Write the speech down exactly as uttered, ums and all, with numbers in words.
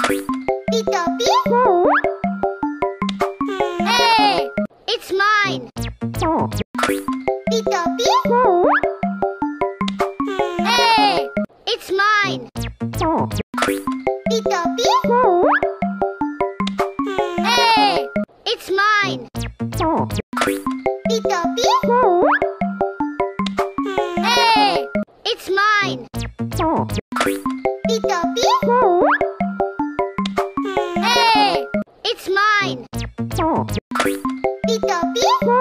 P-Toppy? Hey! It's mine! P-Toppy? Hey! It's mine! P-Toppy? Hey! It's mine! P-Toppy? Hey! It's mine! P-Toppy? Hey! It's mine! P-Toppy?